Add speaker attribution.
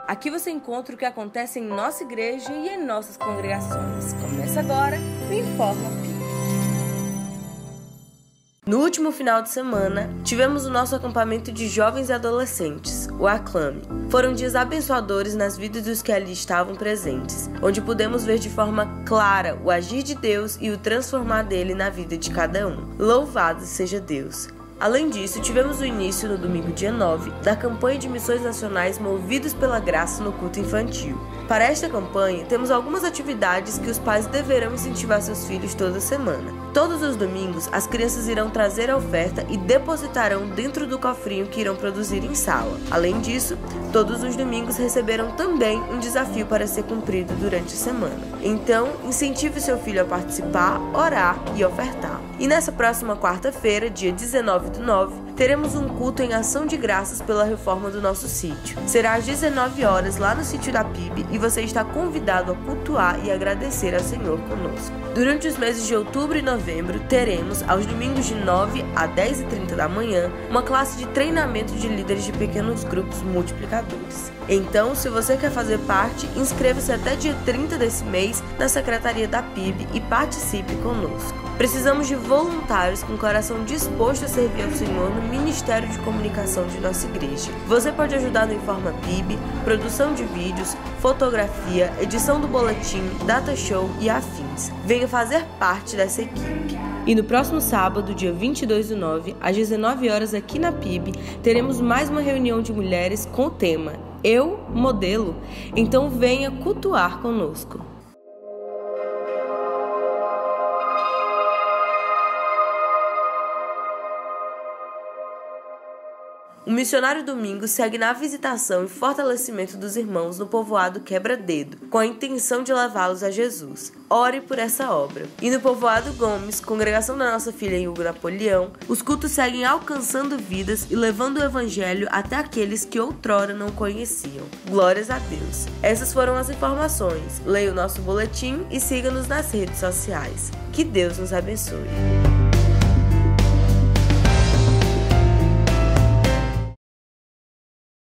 Speaker 1: Aqui você encontra o que acontece em nossa igreja e em nossas congregações. Começa agora o Informa PIB. No último final de semana, tivemos o nosso acampamento de jovens e adolescentes, o Aclame. Foram dias abençoadores nas vidas dos que ali estavam presentes, onde pudemos ver de forma clara o agir de Deus e o transformar dele na vida de cada um. Louvado seja Deus! Além disso, tivemos o início no domingo dia 9 da campanha de missões nacionais Movidos pela Graça no culto infantil. Para esta campanha, temos algumas atividades que os pais deverão incentivar seus filhos toda semana. Todos os domingos, as crianças irão trazer a oferta e depositarão dentro do cofrinho que irão produzir em sala. Além disso, todos os domingos receberão também um desafio para ser cumprido durante a semana. Então, incentive seu filho a participar, orar e ofertar. E nessa próxima quarta-feira, dia 19/9, teremos um culto em ação de graças pela reforma do nosso sítio. Será às 19 horas lá no sítio da PIB e você está convidado a cultuar e agradecer ao Senhor conosco. Durante os meses de outubro e novembro, teremos, aos domingos de 9 a 10h30 da manhã, uma classe de treinamento de líderes de pequenos grupos multiplicadores. Então, se você quer fazer parte, inscreva-se até dia 30 desse mês na Secretaria da PIB e participe conosco. Precisamos de voluntários com coração disposto a servir ao Senhor no Ministério de Comunicação de nossa igreja. Você pode ajudar no Informa PIB, produção de vídeos, fotografia, edição do boletim, data show e afins. Venha fazer parte dessa equipe. E no próximo sábado, dia 22/9, às 19 horas aqui na PIB, teremos mais uma reunião de mulheres com o tema Eu Modelo. Então venha cultuar conosco. O Missionário Domingos segue na visitação e fortalecimento dos irmãos no povoado Quebra-Dedo, com a intenção de levá-los a Jesus. Ore por essa obra. E no povoado Gomes, congregação da nossa filha Hugo Napoleão, os cultos seguem alcançando vidas e levando o evangelho até aqueles que outrora não conheciam. Glórias a Deus! Essas foram as informações. Leia o nosso boletim e siga-nos nas redes sociais. Que Deus nos abençoe.